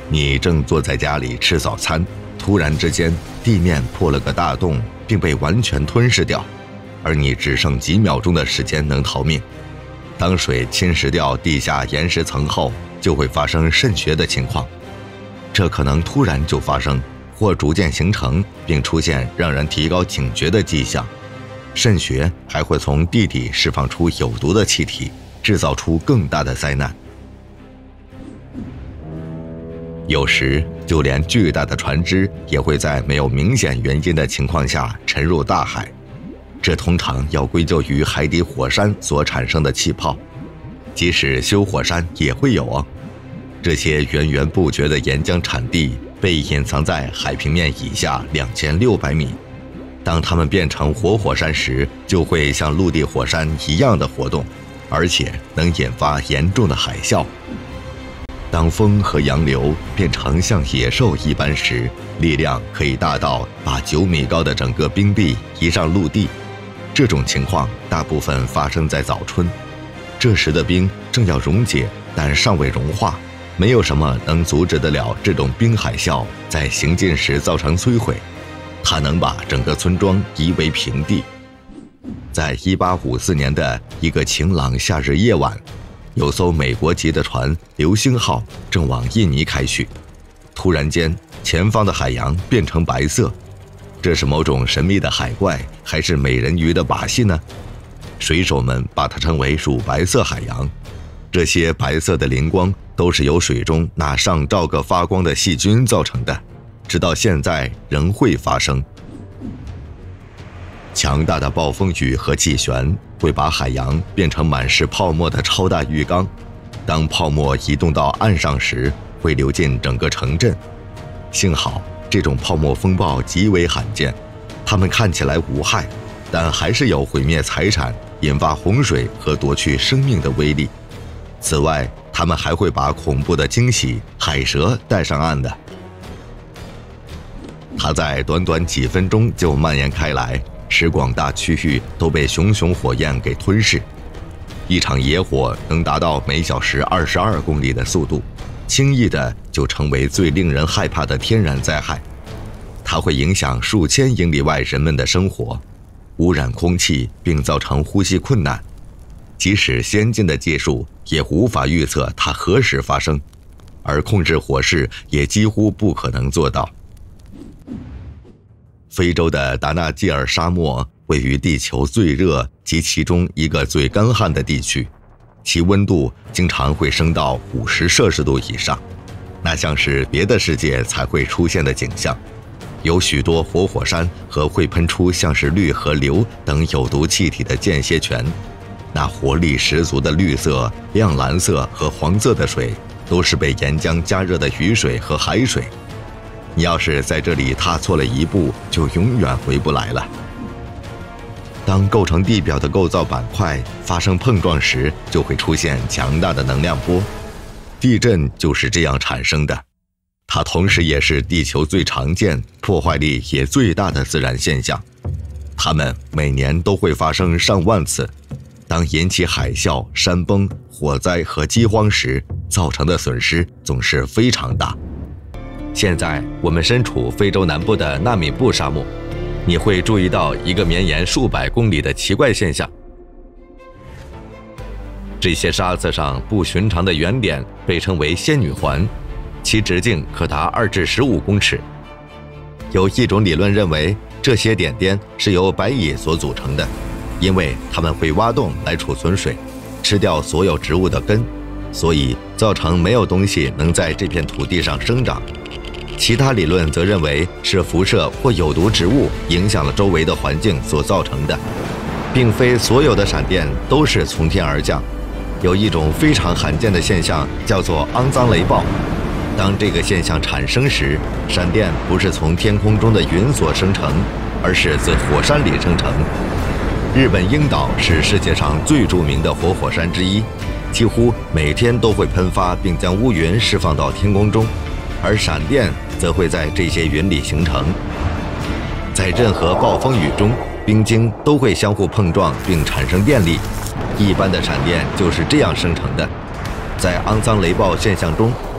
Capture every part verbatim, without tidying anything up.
你正坐在家里吃早餐，突然之间地面破了个大洞，并被完全吞噬掉，而你只剩几秒钟的时间能逃命。当水侵蚀掉地下岩石层后，就会发生渗血的情况。这可能突然就发生，或逐渐形成，并出现让人提高警觉的迹象。渗血还会从地底释放出有毒的气体，制造出更大的灾难。有时，就连巨大的船只也会在没有明显原因的情况下沉入大海，这通常要归咎于海底火山所产生的气泡。即使休火山也会有哦。这些源源不绝的岩浆产地被隐藏在海平面以下两千六百米。当它们变成活火山时，就会像陆地火山一样的活动，而且能引发严重的海啸。当风和洋流变成像野兽一般时，力量可以大到把九米高的整个冰壁移上陆地。这种情况大部分发生在早春，这时的冰正要溶解，但尚未融化，没有什么能阻止得了这种冰海啸在行进时造成摧毁。它能把整个村庄夷为平地。在一八五四年的一个晴朗夏日夜晚，有艘美国籍的船流星号正往印尼开去，突然间，前方的海洋变成白色。这是某种神秘的海怪，还是美人鱼的把戏呢？水手们把它称为乳白色海洋。这些白色的磷光都是由水中那上兆个发光的细菌造成的，直到现在仍会发生。强大的暴风雨和气旋会把海洋变成满是泡沫的超大浴缸，当泡沫移动到岸上时，会流进整个城镇。幸好这种泡沫风暴极为罕见，它们看起来无害，但还是有毁灭财产、引发洪水和夺去生命的威力。此外，它们还会把恐怖的惊喜海蛇带上岸的。它在短短几分钟就蔓延开来，使广大区域都被熊熊火焰给吞噬。一场野火能达到每小时二十二公里的速度，轻易的就成为最令人害怕的天然灾害。它会影响数千英里外人们的生活，污染空气并造成呼吸困难。即使先进的技术也无法预测它何时发生，而控制火势也几乎不可能做到。非洲的达纳基尔沙漠位于地球最热及其中一个最干旱的地区，其温度经常会升到五十摄氏度以上，那像是别的世界才会出现的景象。有许多活火山和会喷出像是氯和硫等有毒气体的间歇泉，那活力十足的绿色、亮蓝色和黄色的水，都是被岩浆加热的雨水和海水。你要是在这里踏错了一步，就永远回不来了。当构成地表的构造板块发生碰撞时，就会出现强大的能量波。地震就是这样产生的，它同时也是地球最常见、破坏力也最大的自然现象。它们每年都会发生上万次。当引起海啸、山崩、火灾和饥荒时，造成的损失总是非常大。现在我们身处非洲南部的纳米布沙漠，你会注意到一个绵延数百公里的奇怪现象。这些沙子上不寻常的圆点被称为仙女环，其直径可达二至十五公尺。有一种理论认为，这些点点是由白蚁所组成的，因为它们会挖洞来储存水，吃掉所有植物的根，所以造成没有东西能在这片土地上生长。其他理论则认为是辐射或有毒植物影响了周围的环境所造成的，并非所有的闪电都是从天而降。有一种非常罕见的现象叫做肮脏雷暴。当这个现象产生时，闪电不是从天空中的云所生成，而是自火山里生成。日本樱岛是世界上最著名的活火山之一，几乎每天都会喷发并将乌云释放到天空中，而闪电则会在这些云里形成。在任何暴风雨中，冰晶都会相互碰撞并产生电力，一般的闪电就是这样生成的。在肮脏雷暴现象中，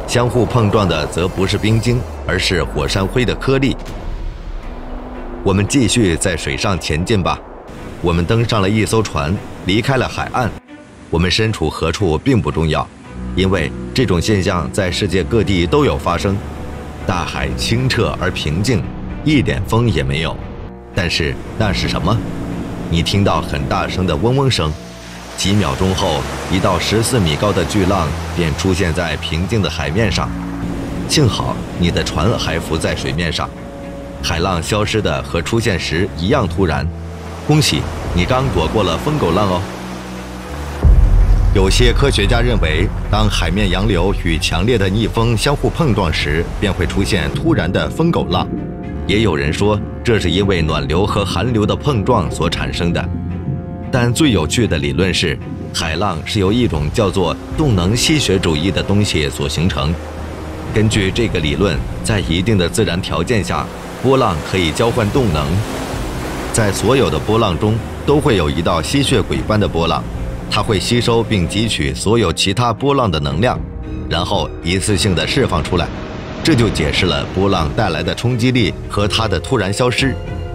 相互碰撞的则不是冰晶，而是火山灰的颗粒。我们继续在水上前进吧。我们登上了一艘船，离开了海岸。我们身处何处并不重要，因为这种现象在世界各地都有发生。大海清澈而平静，一点风也没有。但是那是什么？你听到很大声的嗡嗡声，几秒钟后，一道十四米高的巨浪便出现在平静的海面上。幸好你的船还浮在水面上，海浪消失的和出现时一样突然。恭喜你刚躲过了疯狗浪哦。有些科学家认为，当海面洋流与强烈的逆风相互碰撞时，便会出现突然的疯狗浪。也有人说，这是因为暖流和寒流的碰撞所产生的。但最有趣的理论是，海浪是由一种叫做动能吸血主义的东西所形成。根据这个理论，在一定的自然条件下，波浪可以交换动能。在所有的波浪中，都会有一道吸血鬼般的波浪，它会吸收并汲取所有其他波浪的能量，然后一次性的释放出来。这就解释了波浪带来的冲击力和它的突然消失。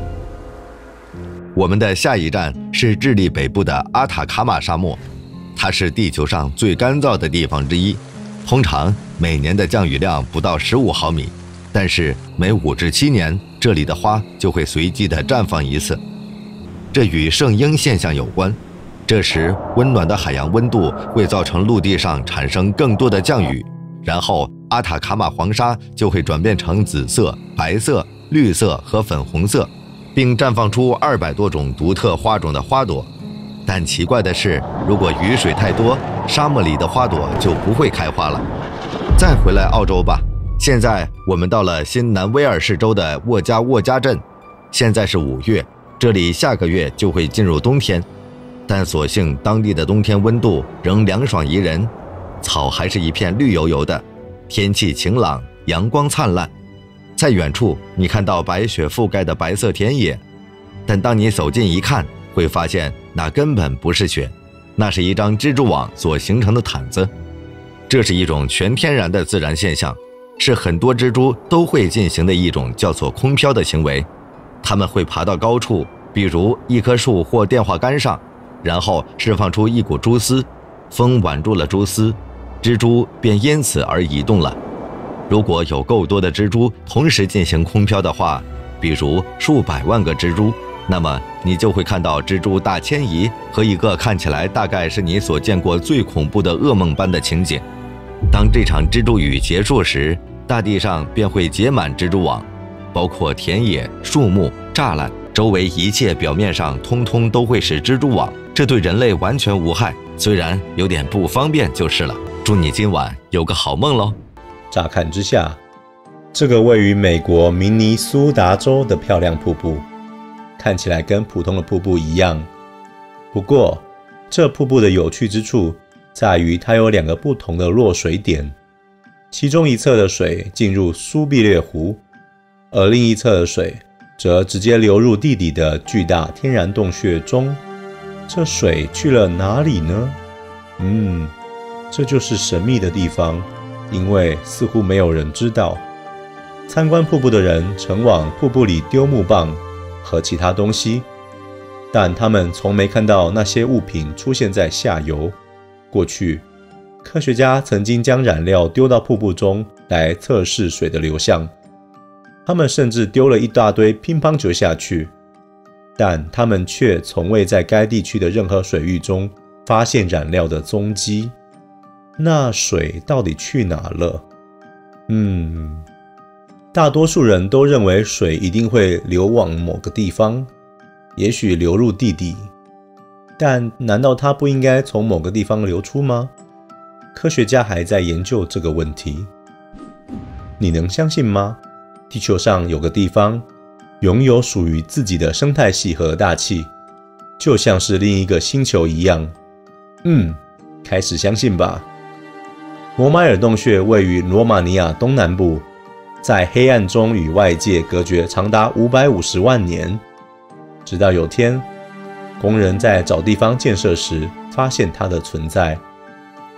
我们的下一站是智利北部的阿塔卡马沙漠，它是地球上最干燥的地方之一。通常每年的降雨量不到十五毫米，但是每五至七年，这里的花就会随机的绽放一次。这与圣婴现象有关。这时，温暖的海洋温度会造成陆地上产生更多的降雨，然后阿塔卡马黄沙就会转变成紫色、白色、绿色和粉红色，并绽放出二百多种独特花种的花朵。但奇怪的是，如果雨水太多，沙漠里的花朵就不会开花了。再回来澳洲吧，现在我们到了新南威尔士州的沃加沃加镇。现在是五月，这里下个月就会进入冬天，但所幸当地的冬天温度仍凉爽宜人，草还是一片绿油油的，天气晴朗，阳光灿烂。在远处，你看到白雪覆盖的白色田野，但当你走近一看，会发现那根本不是雪，那是一张蜘蛛网所形成的毯子。这是一种全天然的自然现象，是很多蜘蛛都会进行的一种叫做空飘的行为。它们会爬到高处，比如一棵树或电话杆上，然后释放出一股蛛丝，风挽住了蛛丝，蜘蛛便因此而移动了。如果有够多的蜘蛛同时进行空飘的话，比如数百万个蜘蛛，那么你就会看到蜘蛛大迁移和一个看起来大概是你所见过最恐怖的噩梦般的情景。当这场蜘蛛雨结束时，大地上便会结满蜘蛛网，包括田野、树木、栅栏，周围一切表面上通通都会是蜘蛛网。这对人类完全无害，虽然有点不方便就是了。祝你今晚有个好梦喽！ 乍看之下，这个位于美国明尼苏达州的漂亮瀑布，看起来跟普通的瀑布一样。不过，这瀑布的有趣之处在于它有两个不同的落水点，其中一侧的水进入苏必略湖，而另一侧的水则直接流入地底的巨大天然洞穴中。这水去了哪里呢？嗯，这就是神秘的地方，因为似乎没有人知道。参观瀑布的人曾往瀑布里丢木棒和其他东西，但他们从没看到那些物品出现在下游。过去，科学家曾经将染料丢到瀑布中来测试水的流向，他们甚至丢了一大堆乒乓球下去，但他们却从未在该地区的任何水域中发现染料的踪迹。那水到底去哪了？嗯，大多数人都认为水一定会流往某个地方，也许流入地底，但难道它不应该从某个地方流出吗？科学家还在研究这个问题。你能相信吗？地球上有个地方拥有属于自己的生态系和大气，就像是另一个星球一样。嗯，开始相信吧。摩迈尔洞穴位于罗马尼亚东南部，在黑暗中与外界隔绝长达五百五十万年。直到有天，工人在找地方建设时发现它的存在。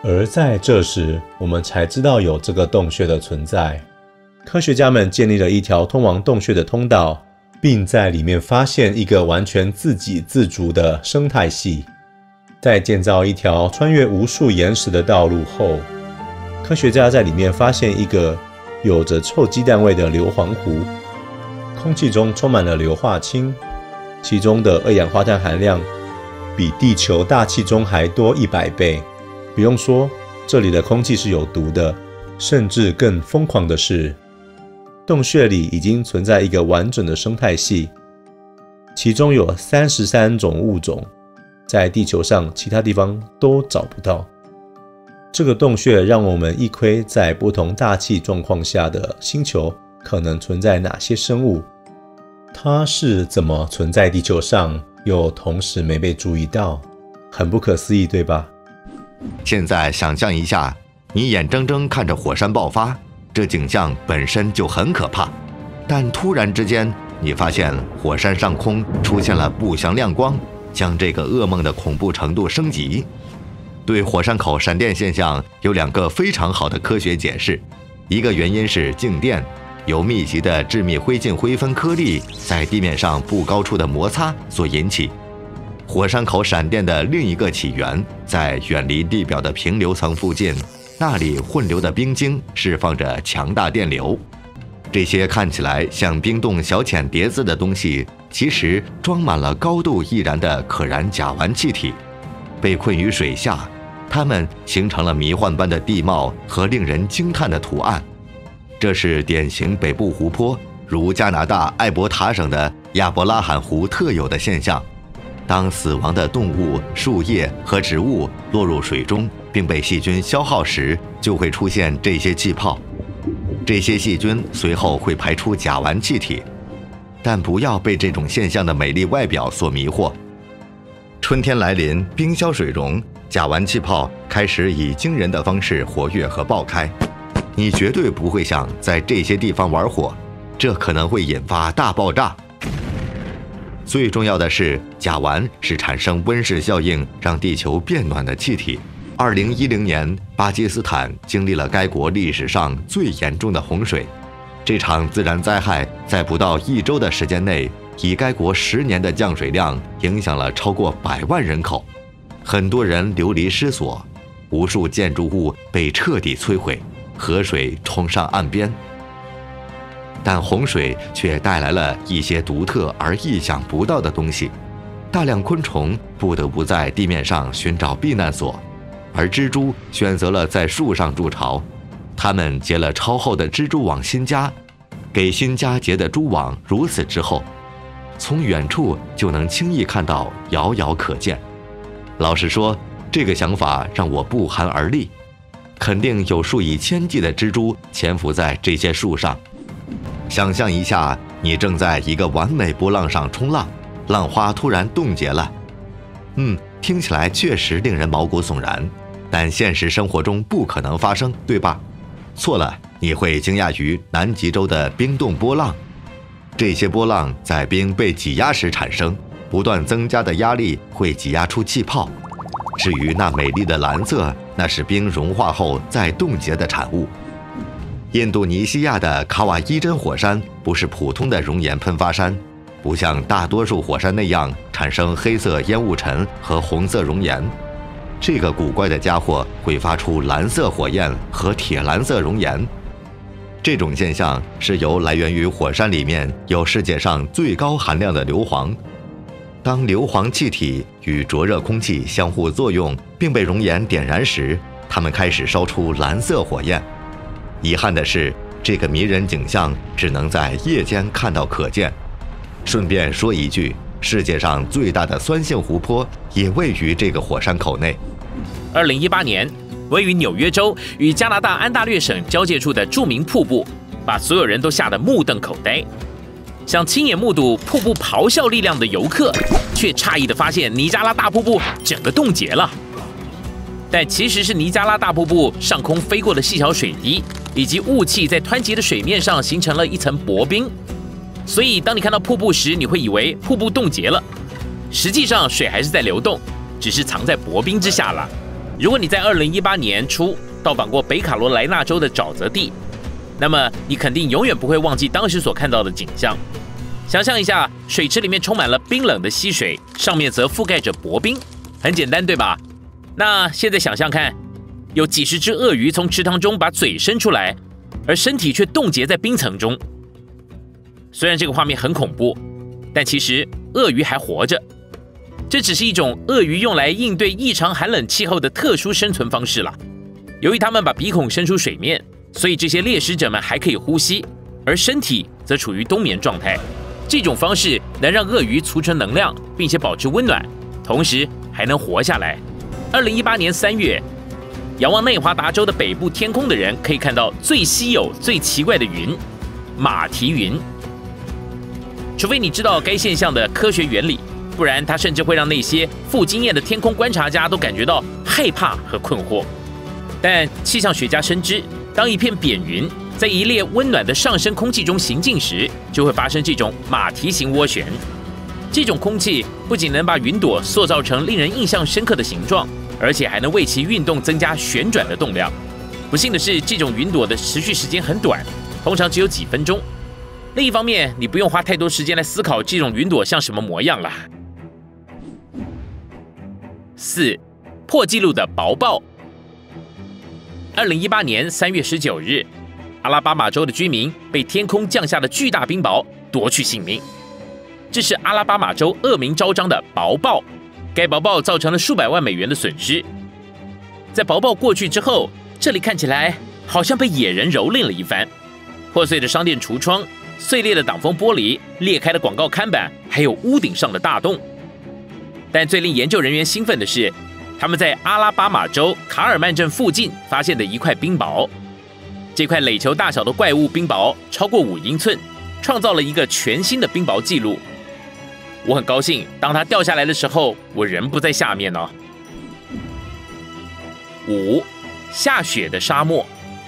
而在这时，我们才知道有这个洞穴的存在。科学家们建立了一条通往洞穴的通道，并在里面发现一个完全自给自足的生态系。在建造一条穿越无数岩石的道路后，科学家在里面发现一个有着臭鸡蛋味的硫磺湖，空气中充满了硫化氢，其中的二氧化碳含量比地球大气中还多一百倍。不用说，这里的空气是有毒的。甚至更疯狂的是，洞穴里已经存在一个完整的生态系，其中有三十三种物种，在地球上其他地方都找不到。这个洞穴让我们一窥在不同大气状况下的星球可能存在哪些生物，它是怎么存在地球上，又同时没被注意到，很不可思议，对吧？ 现在想象一下，你眼睁睁看着火山爆发，这景象本身就很可怕。但突然之间，你发现火山上空出现了不祥亮光，将这个噩梦的恐怖程度升级。对火山口闪电现象有两个非常好的科学解释，一个原因是静电，由密集的致密灰烬灰分颗粒在地面上不高处的摩擦所引起。火山口闪电的另一个起源在远离地表的平流层附近，那里混流的冰晶释放着强大电流。这些看起来像冰冻小浅碟子的东西，其实装满了高度易燃的可燃甲烷气体。被困于水下，它们形成了迷幻般的地貌和令人惊叹的图案。这是典型北部湖泊，如加拿大艾伯塔省的亚伯拉罕湖特有的现象。当死亡的动物、树叶和植物落入水中，并被细菌消耗时，就会出现这些气泡。这些细菌随后会排出甲烷气体，但不要被这种现象的美丽外表所迷惑。春天来临，冰消水融，甲烷气泡开始以惊人的方式活跃和爆开。你绝对不会想在这些地方玩火，这可能会引发大爆炸。最重要的是，甲烷是产生温室效应让地球变暖的气体。二零一零年，巴基斯坦经历了该国历史上最严重的洪水。这场自然灾害在不到一周的时间内，以该国十年的降水量影响了超过百万人口，很多人流离失所，无数建筑物被彻底摧毁，河水冲上岸边。但洪水却带来了一些独特而意想不到的东西，大量昆虫不得不在地面上寻找避难所，而蜘蛛选择了在树上筑巢。它们结了超厚的蜘蛛网新家，给新家结的蛛网如此之厚，从远处就能轻易看到，遥遥可见。老实说，这个想法让我不寒而栗，肯定有数以千计的蜘蛛潜伏在这些树上。想象一下，你正在一个完美波浪上冲浪，浪花突然冻结了。嗯，听起来确实令人毛骨悚然，但现实生活中不可能发生，对吧？错了，你会惊讶于南极洲的冰冻波浪。这些波浪在冰被挤压时产生，不断增加的压力会挤压出气泡。至于那美丽的蓝色，那是冰融化后再冻结的产物。印度尼西亚的卡瓦伊珍火山不是普通的熔岩喷发山，不像大多数火山那样产生黑色烟雾尘和红色熔岩。这个古怪的家伙会发出蓝色火焰和铁蓝色熔岩。这种现象是由来源于火山里面有世界上最高含量的硫磺。当硫磺气体与灼热空气相互作用，并被熔岩点燃时，它们开始烧出蓝色火焰。遗憾的是，这个迷人景象只能在夜间看到可见。顺便说一句，世界上最大的酸性湖泊也位于这个火山口内。 二零一八年，位于纽约州与加拿大安大略省交界处的著名瀑布，把所有人都吓得目瞪口呆。想亲眼目睹瀑布咆哮力量的游客，却诧异地发现尼加拉大瀑布整个冻结了。但其实是尼加拉大瀑布上空飞过的细小水滴以及雾气在湍急的水面上形成了一层薄冰，所以当你看到瀑布时，你会以为瀑布冻结了，实际上水还是在流动，只是藏在薄冰之下了。 如果你在二零一八年初到访过北卡罗来纳州的沼泽地，那么你肯定永远不会忘记当时所看到的景象。想象一下，水池里面充满了冰冷的溪水，上面则覆盖着薄冰，很简单，对吧？那现在想象看，有几十只鳄鱼从池塘中把嘴伸出来，而身体却冻结在冰层中。虽然这个画面很恐怖，但其实鳄鱼还活着。这只是一种鳄鱼用来应对异常寒冷气候的特殊生存方式了。由于它们把鼻孔伸出水面，所以这些猎食者们还可以呼吸，而身体则处于冬眠状态。这种方式能让鳄鱼储存能量，并且保持温暖，同时还能活下来。二零一八年三月，仰望内华达州的北部天空的人可以看到最稀有、最奇怪的云——马蹄云。除非你知道该现象的科学原理，不然它甚至会让那些富经验的天空观察家都感觉到害怕和困惑。但气象学家深知，当一片扁云在一列温暖的上升空气中行进时，就会发生这种马蹄形涡旋。这种空气不仅能把云朵塑造成令人印象深刻的形状，而且还能为其运动增加旋转的动量。不幸的是，这种云朵的持续时间很短，通常只有几分钟。另一方面，你不用花太多时间来思考这种云朵像什么模样了。四，破纪录的薄暴。二零一八年三月十九日，阿拉巴马州的居民被天空降下的巨大冰雹夺去性命。这是阿拉巴马州恶名昭彰的雹暴，该雹暴造成了数百万美元的损失。在雹暴过去之后，这里看起来好像被野人蹂躏了一番，破碎的商店橱窗、碎裂的挡风玻璃、裂开的广告看板，还有屋顶上的大洞。但最令研究人员兴奋的是，他们在阿拉巴马州卡尔曼镇附近发现的一块冰雹。这块垒球大小的怪物冰雹超过五英寸，创造了一个全新的冰雹纪录。我很高兴，当它掉下来的时候，我人不在下面哦。五，下雪的沙漠。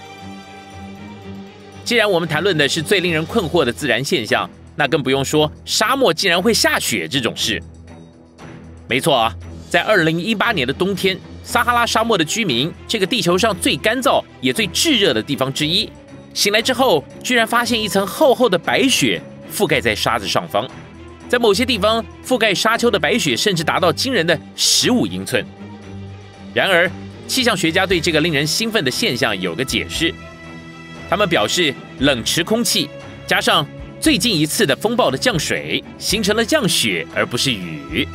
既然我们谈论的是最令人困惑的自然现象，那更不用说沙漠竟然会下雪这种事。没错啊，在二零一八年的冬天，撒哈拉沙漠的居民，这个地球上最干燥也最炙热的地方之一，醒来之后居然发现一层厚厚的白雪覆盖在沙子上方。在某些地方，覆盖沙丘的白雪甚至达到惊人的十五英寸。然而，气象学家对这个令人兴奋的现象有个解释。他们表示，冷池空气加上最近一次的风暴的降水，形成了降雪而不是雨。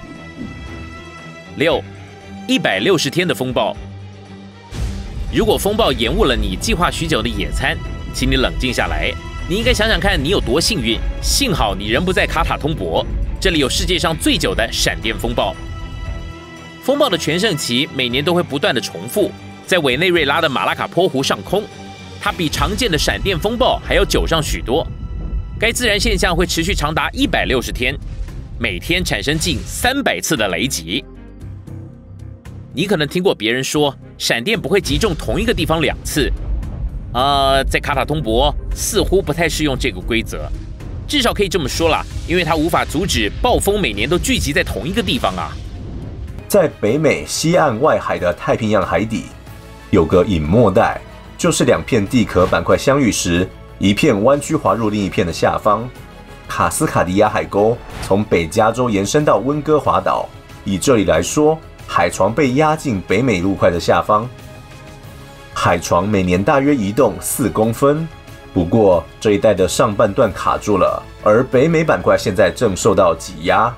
六，一百六十天的风暴。如果风暴延误了你计划许久的野餐，请你冷静下来。你应该想想看，你有多幸运！幸好你人不在卡塔通博，这里有世界上最久的闪电风暴。风暴的全盛期每年都会不断的重复，在委内瑞拉的马拉卡坡湖上空，它比常见的闪电风暴还要久上许多。该自然现象会持续长达一百六十天，每天产生近三百次的雷击。你可能听过别人说，闪电不会击中同一个地方两次。呃，在卡塔通博似乎不太适用这个规则，至少可以这么说啦，因为它无法阻止暴风每年都聚集在同一个地方啊。 在北美西岸外海的太平洋海底，有个隐没带，就是两片地壳板块相遇时，一片弯曲滑入另一片的下方。卡斯卡迪亚海沟从北加州延伸到温哥华岛，以这里来说，海床被压进北美陆块的下方。海床每年大约移动四公分，不过这一带的上半段卡住了，而北美板块现在正受到挤压。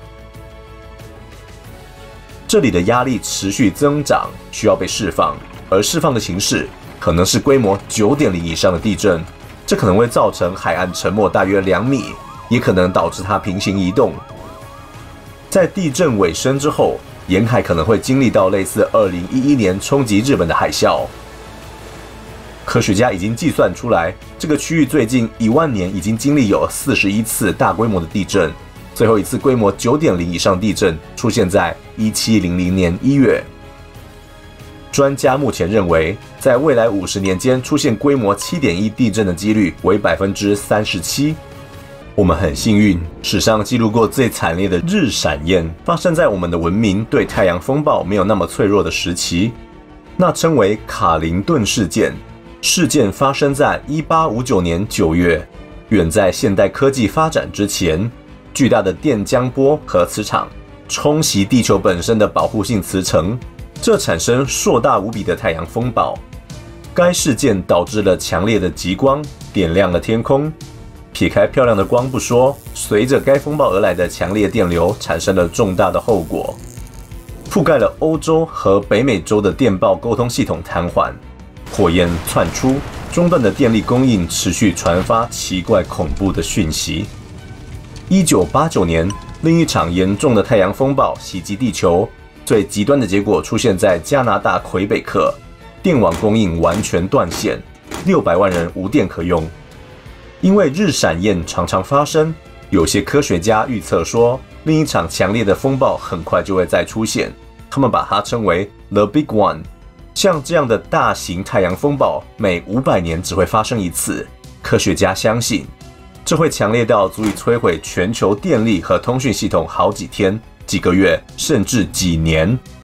这里的压力持续增长，需要被释放，而释放的形式可能是规模 九点零 以上的地震，这可能会造成海岸沉没大约两米，也可能导致它平行移动。在地震尾声之后，沿海可能会经历到类似二零一一年冲击日本的海啸。科学家已经计算出来，这个区域最近一万年已经经历有四十一次大规模的地震，最后一次规模 九点零 以上地震出现在一七零零年一月。专家目前认为，在未来五十年间出现规模 七点一 地震的几率为 百分之三十七。我们很幸运，史上记录过最惨烈的日闪焰发生在我们的文明对太阳风暴没有那么脆弱的时期。 那称为卡林顿事件。事件发生在一八五九年九月，远在现代科技发展之前。巨大的电浆波和磁场冲袭地球本身的保护性磁层，这产生硕大无比的太阳风暴。该事件导致了强烈的极光，点亮了天空。撇开漂亮的光不说，随着该风暴而来的强烈电流产生了重大的后果，覆盖了欧洲和北美洲的电报沟通系统瘫痪，火焰窜出，中断的电力供应持续传发奇怪恐怖的讯息。一九八九年，另一场严重的太阳风暴袭击地球，最极端的结果出现在加拿大魁北克，电网供应完全断线，六百万人无电可用。因为日闪焰常常发生，有些科学家预测说，另一场强烈的风暴很快就会再出现，他们把它称为 The Big One。像这样的大型太阳风暴，每五百年只会发生一次。科学家相信，这会强烈到足以摧毁全球电力和通讯系统好几天、几个月，甚至几年。